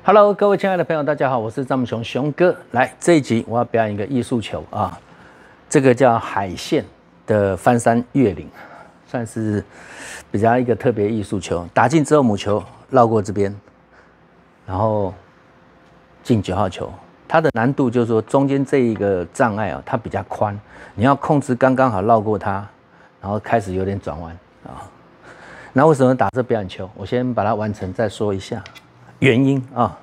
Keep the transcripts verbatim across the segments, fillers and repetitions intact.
Hello， 各位亲爱的朋友，大家好，我是张木雄雄哥。来这一集我要表演一个艺术球啊，这个叫海线的翻山越岭，算是比较一个特别艺术球。打进之后，母球绕过这边，然后进九号球。它的难度就是说中间这一个障碍啊，它比较宽，你要控制刚刚好绕过它，然后开始有点转弯啊。那为什么打这表演球？我先把它完成再说一下。原因啊，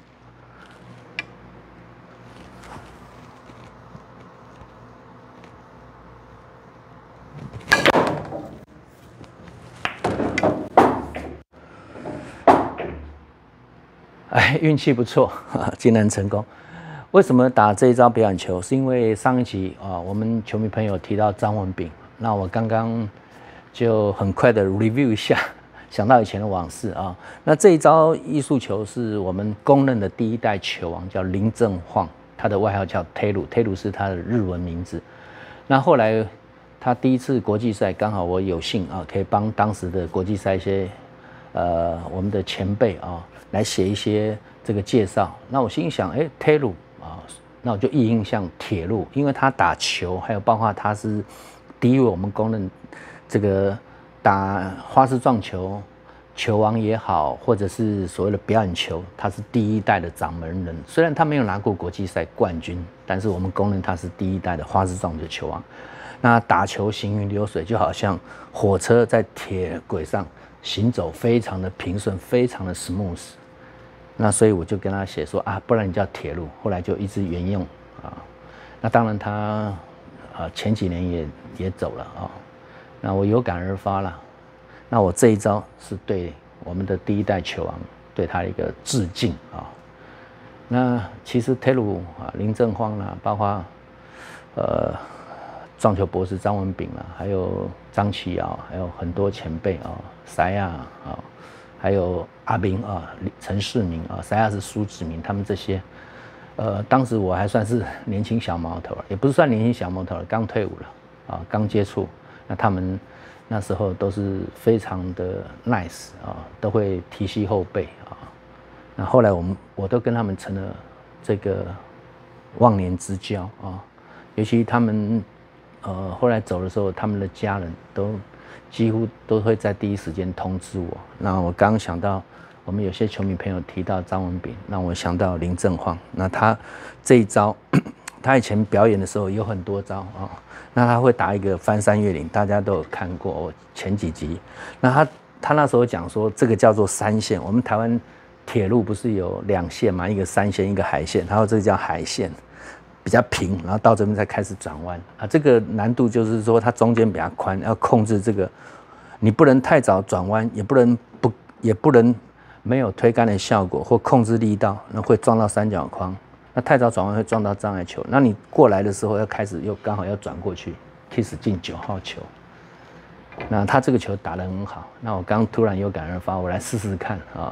哎，运气不错，竟然成功。为什么打这一招表演球？是因为上一集啊，我们球迷朋友提到张文炳，那我刚刚就很快的 review 一下。想到以前的往事啊，那这一招艺术球是我们公认的第一代球王，叫林正晃，他的外号叫 Teru，Teru 是他的日文名字。那后来他第一次国际赛，刚好我有幸啊，可以帮当时的国际赛一些呃我们的前辈啊来写一些这个介绍。那我心想，哎 ，Teru 啊，那我就一印象铁路，因为他打球，还有包括他是第一位我们公认这个。打花式撞球，球王也好，或者是所谓的表演球，他是第一代的掌门人。虽然他没有拿过国际赛冠军，但是我们公认他是第一代的花式撞球球王。那打球行云流水，就好像火车在铁轨上行走，非常的平顺，非常的 smooth。那所以我就跟他写说啊，不然你叫铁路。后来就一直沿用啊。那当然他啊前几年也也走了啊。那我有感而发了，那我这一招是对我们的第一代球王，对他一个致敬啊。那其实 Teru 啊、林正晃啦，包括呃撞球博士张文炳啦，还有张启尧，还有很多前辈啊，塞亚啊，还有阿斌啊、陈世明啊，塞亚是苏志明，他们这些，呃，当时我还算是年轻小毛头，也不是算年轻小毛头了，刚退伍了啊，刚接触。那他们那时候都是非常的 nice 啊，都会提携后辈啊。那后来我们我都跟他们成了这个忘年之交啊。尤其他们呃后来走的时候，他们的家人都几乎都会在第一时间通知我。那我刚刚想到，我们有些球迷朋友提到张文炳，让我想到林正晃。那他这一招。他以前表演的时候有很多招啊，那他会打一个翻山越岭，大家都有看过我前几集。那他他那时候讲说，这个叫做山线。我们台湾铁路不是有两线嘛，一个山线，一个海线，然后这个叫海线，比较平，然后到这边再开始转弯啊。这个难度就是说，它中间比较宽，要控制这个，你不能太早转弯，也不能不也不能没有推杆的效果或控制力道，那会撞到三角框。那太早转弯会撞到障碍球，那你过来的时候要开始又刚好要转过去 ，kiss 进九号球。那他这个球打得很好，那我刚突然有感而发，我来试试看啊，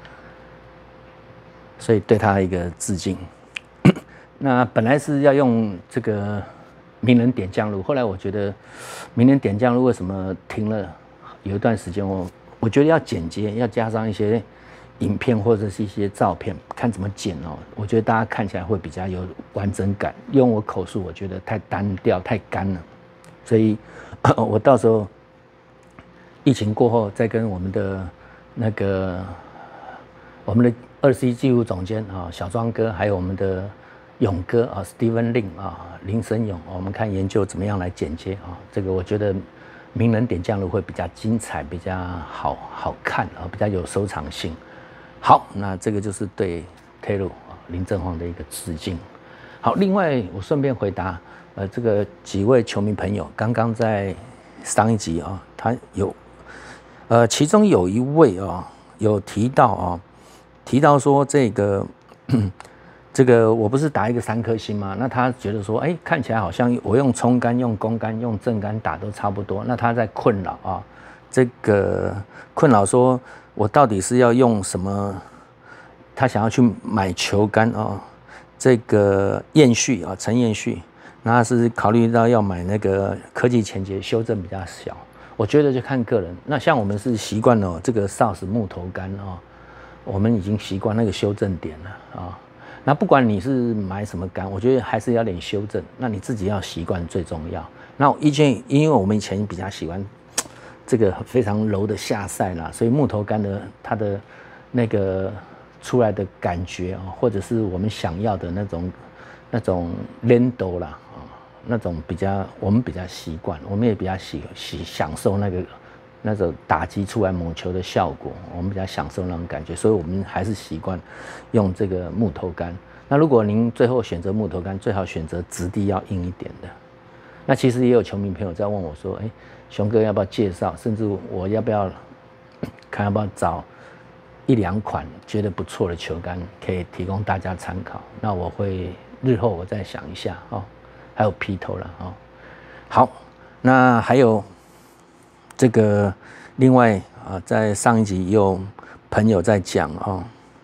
所以对他一个致敬。那本来是要用这个名人点将路，后来我觉得名人点将路为什么停了有一段时间，我我觉得要剪接，要加上一些。影片或者是一些照片，看怎么剪哦。我觉得大家看起来会比较有完整感。用我口述，我觉得太单调、太干了。所以，我到时候疫情过后，再跟我们的那个我们的二 C 技术总监啊，小庄哥，还有我们的勇哥啊 ，Steven Lin 啊，林森勇，我们看研究怎么样来剪接啊。这个我觉得名人点将路会比较精彩，比较好好看啊，比较有收藏性。好，那这个就是对 Teru 啊林正晃的一个致敬。好，另外我顺便回答，呃，这个几位球迷朋友，刚刚在上一集啊，他有，呃，其中有一位啊，有提到啊，提到说这个，这个我不是打一个三颗星吗？那他觉得说，哎，看起来好像我用冲杆、用弓杆、用正杆打都差不多，那他在困扰啊，这个困扰说。我到底是要用什么？他想要去买球杆啊，这个彦旭啊，陈彦旭，那是考虑到要买那个科技前节修正比较小，我觉得就看个人。那像我们是习惯了这个 S A R S 木头杆啊， 我们已经习惯那个修正点了啊。那不管你是买什么杆，我觉得还是要点修正。那你自己要习惯最重要。那以前因为我们以前比较喜欢这个非常柔的下塞啦，所以木头杆的它的那个出来的感觉啊，或者是我们想要的那种那种连斗啦啊，那种比较我们比较习惯，我们也比较喜喜享受那个。那种打击出来猛球的效果，我们比较享受那种感觉，所以我们还是习惯用这个木头杆。那如果您最后选择木头杆，最好选择质地要硬一点的。那其实也有球迷朋友在问我说：“哎，熊哥要不要介绍？甚至我要不要看要不要找一两款觉得不错的球杆，可以提供大家参考？”那我会日后我再想一下哦。还有劈头了哦。好，那还有。这个另外啊，在上一集也有朋友在讲哦，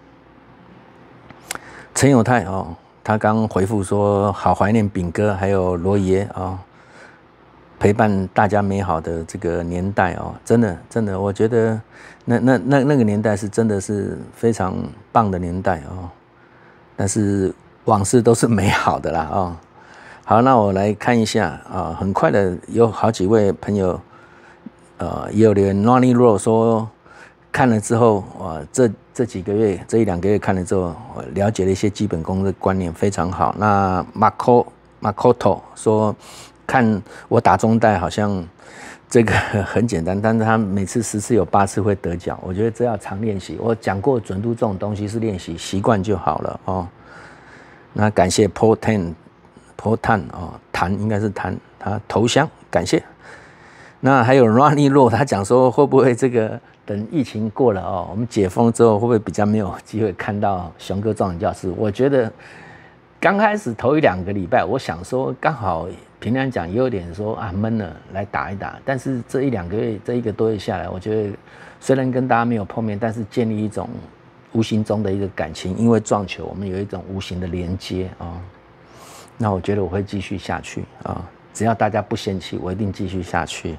陈友泰哦，他刚回复说好怀念炳哥还有罗爷啊，陪伴大家美好的这个年代哦，真的真的，我觉得那那那那个年代是真的是非常棒的年代哦，但是往事都是美好的啦哦。好，那我来看一下啊，很快的有好几位朋友。呃，也有留言 ，Ronnie Rowe 说看了之后，哇，这这几个月，这一两个月看了之后，我了解了一些基本功的观念，非常好。那 Marco Makoto 说，看我打中带好像这个很简单，但是他每次十次有八次会得奖，我觉得这要常练习。我讲过，准度这种东西是练习习惯就好了哦。那感谢 Paul Tan Paul Tan 哦，谭应该是谭，他投降，感谢。那还有 Ronnie Rowe 他讲说，会不会这个等疫情过了哦，我们解封之后，会不会比较没有机会看到熊哥壮人教室？我觉得刚开始头一两个礼拜，我想说刚好平常讲也有点说啊闷了，来打一打。但是这一两个月，这一个多月下来，我觉得虽然跟大家没有碰面，但是建立一种无形中的一个感情，因为撞球，我们有一种无形的连接啊、哦。那我觉得我会继续下去啊。哦，只要大家不嫌弃，我一定继续下去。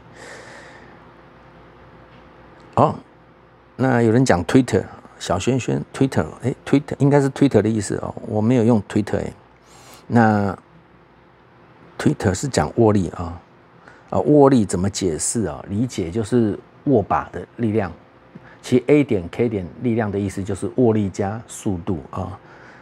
哦，那有人讲 Twitter， 小轩轩 Twitter， 哎 ，Twitter 应该是 Twitter 的意思哦，我没有用 Twitter 哎。那 Twitter 是讲握力啊，啊，握力怎么解释啊？理解就是握把的力量，其实 A 点 K 点力量的意思就是握力加速度啊。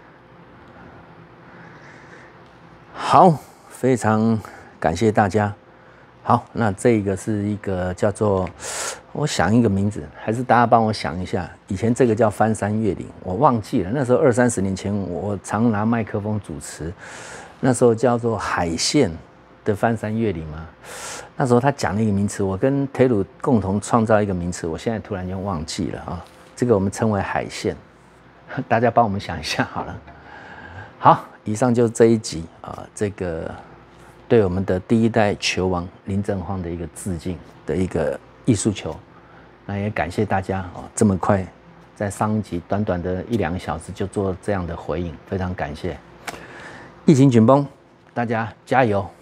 好，非常。感谢大家。好，那这个是一个叫做，我想一个名字，还是大家帮我想一下。以前这个叫翻山越岭，我忘记了。那时候二三十年前，我常拿麦克风主持，那时候叫做海线的翻山越岭嘛。那时候他讲了一个名词，我跟铁鲁共同创造一个名词，我现在突然间忘记了啊。这个我们称为海线，大家帮我们想一下好了。好，以上就是这一集啊，这个。对我们的第一代球王林正晃的一个致敬的一个艺术球，那也感谢大家哦，这么快在上一集短短的一两个小时就做这样的回应，非常感谢。疫情紧绷，大家加油！